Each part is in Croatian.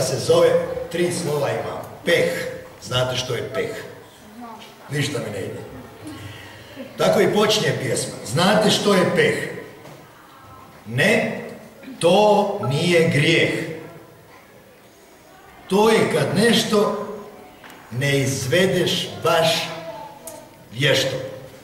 se zove, 3 slova ima, peh. Znate što je peh? Ništa mi ne ide. Tako i počinje pjesma. Znate što je peh? Ne, to nije grijeh. To je kad nešto ne izvedeš baš vješto.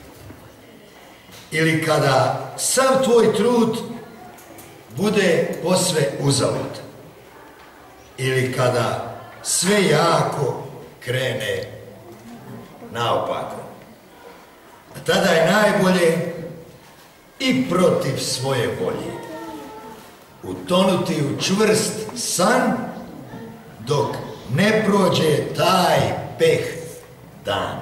Ili kada sav tvoj trud bude posve uzalud. Ili kada sve jako krene naopako. A tada je najbolje i protiv svoje volje utonuti u čvrst san dok ne prođe taj peh dan.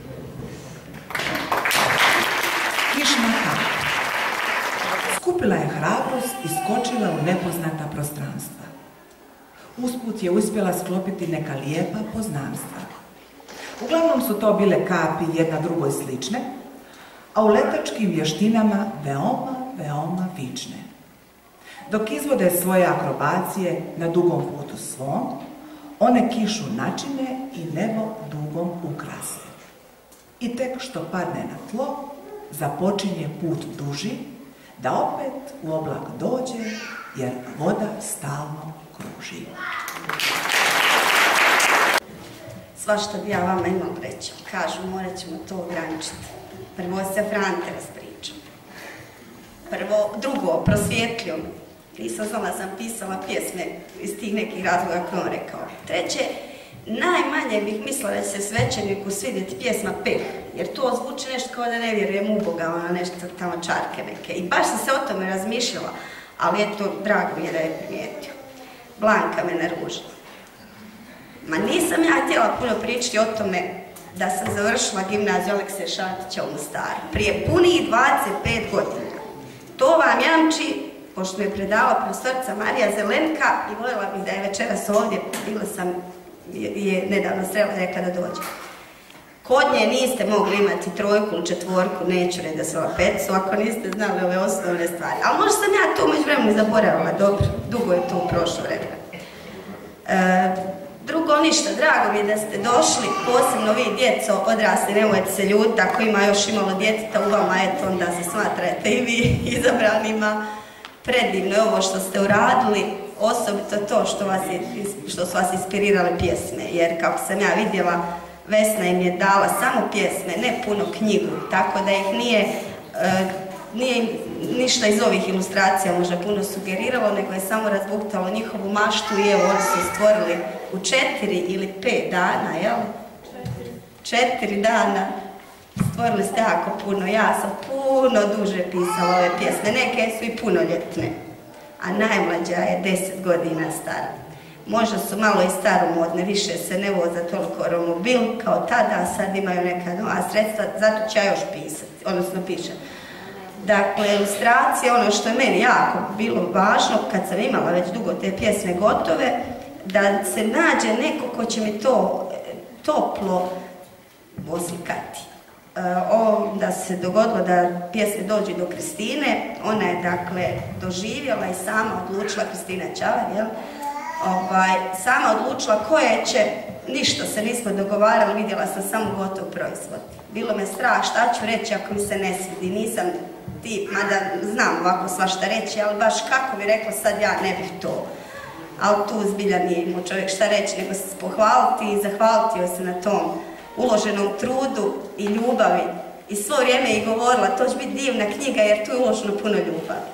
Kišna kapa. Skupila je hrabrost i skočila u nepoznata prostranstva. Usput je uspjela sklopiti neka lijepa poznanstva. Uglavnom su to bile kapi jedna drugoj slične, a u letačkim vještinama veoma vične. Dok izvode svoje akrobacije na dugom putu svom, one kišu načine i nebo dugom ukrase. I tek što padne na tlo, započinje put duži, da opet u oblak dođe, jer voda stalno kruži. Svašta bi ja vama imam reći. Kažu, morat ćemo to ograničiti. Prvo se Frante raspričao. Drugo, prosvjetlio me. Nisam znala, sam pisala pjesme iz tih nekih razloga koje on rekao. Treće, najmanje bih mislila da će se svećeniku svidjeti pjesma Peh, jer to zvuči nešto kao da ne vjerujem u Boga, ona nešto tamo čarke neke. I baš sam se o tome razmišljala, ali eto, drago mi je da je primijetio. Blanka me naružila. Ma nisam ja htjela puno pričati o tome da sam završila gimnaziju Alekse Šantića u Mostaru prije punih 25 godina. To vam jamči, pošto mi je predala profesorica Marija Zelenka i voljela bih da je večeras ovdje, bila sam je nedavno srela, rekla da dođe. Kod nje niste mogli imati 3 ili 4, neću reći da su ova 5, ako niste znali ove osnovne stvari. Ali možda sam ja to među vremenu zaboravila, dobro, dugo je to prošlo vremena. Drugo ništa, drago mi je da ste došli, posebno vi djeco, odrasli, nemojte se ljuti, ako ima još imalo djeteta u vama, eto onda se smatrate i vi izabranima. Predivno je ovo što ste uradili, osobito to što su vas inspirirale pjesme, jer kako sam ja vidjela, Vesna im je dala samo pjesme, ne puno knjigu, tako da ih nije ništa iz ovih ilustracija možda puno sugeriralo, nego je samo razbuktalo njihovu maštu i evo oni su stvorili u 4 ili 5 dana, jel? 4 dana stvorili ste jako puno, ja sam puno duže pisala ove pjesme, neke su i punoljetne, a najmlađa je 10 godina stara. Možda su malo i staromodne, više se ne voza toliko romobil kao tada, sad imaju neka nova sredstva, zato ću ja još pisati, odnosno pišem. Dakle, ilustracija, ono što je meni jako bilo važno, kad sam imala već dugo te pjesme gotove, da se nađe neko ko će mi to toplo oslikati. Onda se dogodilo da pjesme dođu do Kristine, ona je dakle doživjela i sama odlučila, Kristina Čavar, jel? Sama odlučila koje će, ništa se nismo dogovarali, vidjela sam samo gotov proizvod. Bilo me strah šta ću reći ako mi se ne svidi, nisam tip, mada znam ovako svašta reći, ali baš kako bi rekla sad ja ne bih to. Ali tu zbilja nije imao čovjek šta reći, nego se pohvaliti i zahvaliti joj se na tom uloženom trudu i ljubavi. I svo vrijeme je govorila, to će biti divna knjiga jer tu je uloženo puno ljubavi.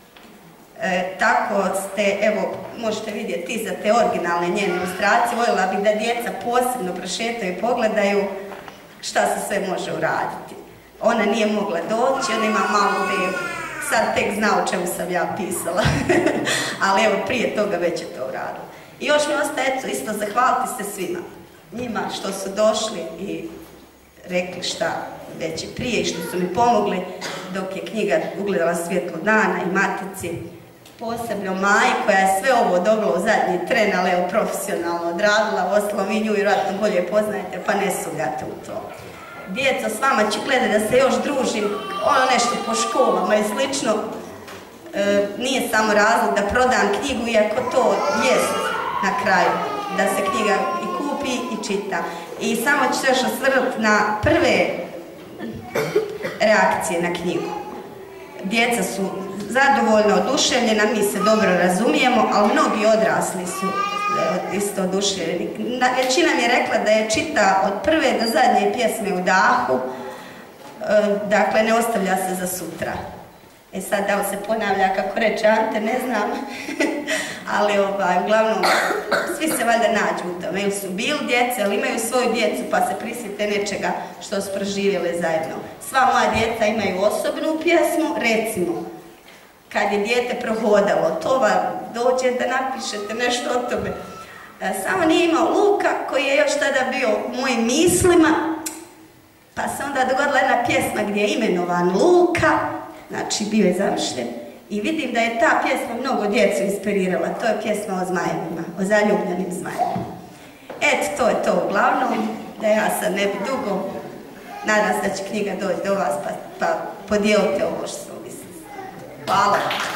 Tako ste, evo, možete vidjeti za te originalne njene ilustracije, voljela bih da djeca posebno prošetaju i pogledaju šta se sve može uraditi. Ona nije mogla doći, ona ima malu bebu, sad tek zna o čemu sam ja pisala, ali evo prije toga već je to uradila. I još mi ostaje isto zahvaliti se svima, njima što su došli i rekli šta već i prije i što su mi pomogli dok je knjiga ugledala svjetlo dana i matici. Posebno Maji koja je sve ovo dobila u zadnji tren, ali evo profesionalno odradila, ostalo vi nju vjerojatno bolje poznajete pa ne sugate u to. Djeco, s vama ću gledati da se još družim, ono nešto po školama i slično. Nije samo razlog da prodam knjigu, iako to jest na kraju, da se knjiga i kupi i čita. I samo ću se još osvrnuti na prve reakcije na knjigu. Djeca su zadovoljno oduševljena, mi se dobro razumijemo, ali mnogi odrasli su isto oduševljeni. Većina mi je rekla da je čita od prve do zadnje pjesme u dahu, dakle ne ostavlja se za sutra. E sad, da li se ponavlja kako reče Ante, ne znam, ali uglavnom svi se valjda nađu u tome, ili su bili djece, ili imaju svoju djecu pa se prisjete nečega što su proživjeli zajedno. Sva moja djeca imaju osobnu pjesmu, recimo, kad je dijete prohodalo, to vam dođe da napišete nešto o tome. Samo nije imao Luka koji je još tada bio u mojim mislima, pa se onda dogodila jedna pjesma gdje je imenovan Luka, znači bio je završen, i vidim da je ta pjesma mnogo djecu inspirirala. To je pjesma o zmajevima, o zaljubljenim zmajevima. Eto, to je to uglavnom, da ja sad ne bi dugo, nadam se da će knjiga doći do vas pa podijelite ovo što mislite. Hvala.